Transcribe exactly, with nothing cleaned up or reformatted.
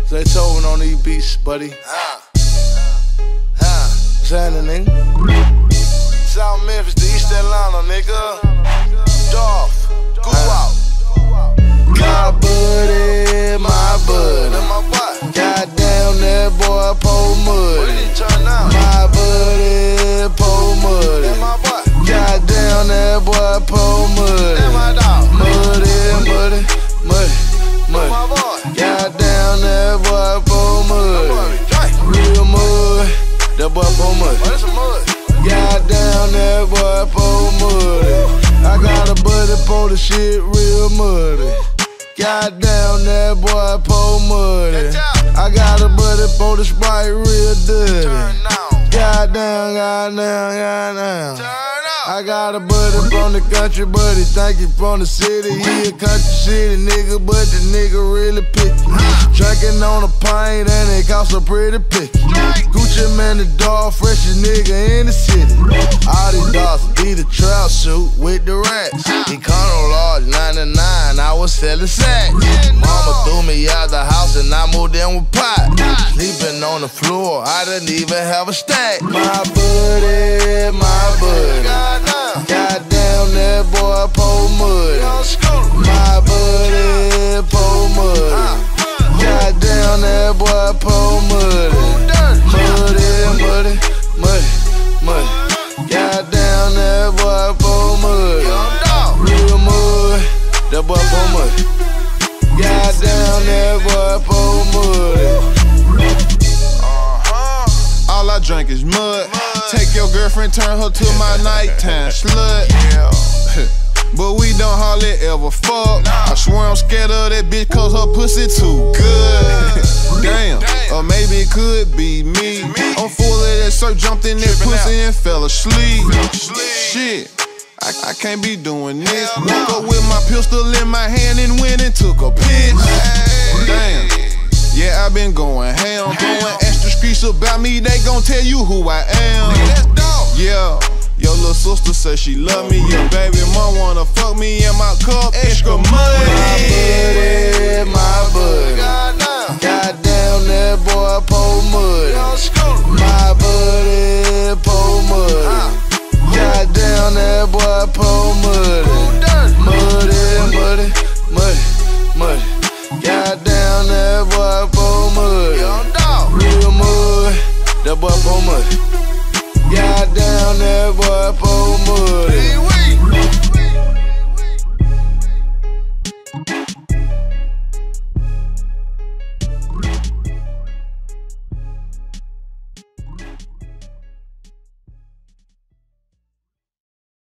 Zaytoven on these beats, buddy. Ah. Ah. What's happening, nigga? South Memphis to East Atlanta, nigga. Dolph, go out. My buddy, my buddy. That's my boy. Goddamn, that boy Poe What Muddy. did he turn out? My buddy, Poe Muddy. That's my boy. Goddamn, that boy Poe Muddy. That's my dog. Muddy, muddy, muddy, That's my muddy. boy. Goddamn, that boy Poe That Muddy. boy be drink. Real mud, that boy Poe Muddy. Oh, that's some mud. Goddamn, that boy Poe Muddy. I got a buddy for the shit real muddy. Goddamn, that boy Poe Muddy. I got a buddy for the Sprite real dirty. Turn down. Goddamn, goddamn, goddamn. Turn up. I got a buddy from the country, buddy. Thank you from the city. He a country city nigga, but the nigga really picky. Drinking on a pint and it cost a pretty picky. Gucci man, the dog, freshest nigga in the city. All these dogs be the trout suit with the racks. Econo large ninety-nine, I was selling sacks. Mama threw me out the house and I moved in with pot. Sleeping on the floor, I didn't even have a stack. My buddy, my buddy. Goddamn, that boy Poe Muddy. My buddy, Poe Muddy. Goddamn, that boy Poe Muddy. Muddy, muddy, muddy, muddy. Goddamn, that boy Poe Muddy. Real mud, that boy Poe Muddy. Goddamn, that boy Poe Muddy. All I drink is mud. Take your girlfriend, turn her to my nighttime slut. But we don't hardly ever fuck. I swear I'm scared of that bitch cause her pussy too good. Damn, or maybe it could be me. I'm full of that surf, jumped in that pussy and fell asleep. Shit, I, I can't be doing this. Woke up with my pistol in my hand and went and took a piss. Damn, yeah, I been going ham. Going extra streets about me, they gon' tell you who I am. Yeah, your little sister say she love me. Your baby mom wanna fuck me in my cup, extra money. My buddy, my buddy. Goddamn, that boy Poe Muddy. My buddy, Poe Muddy. Goddamn, that boy Poe Muddy. Muddy, muddy, muddy, muddy. Goddamn, that boy Poe Muddy. Real mud, that boy Poe Muddy. Goddamn, that boy Poe Muddy.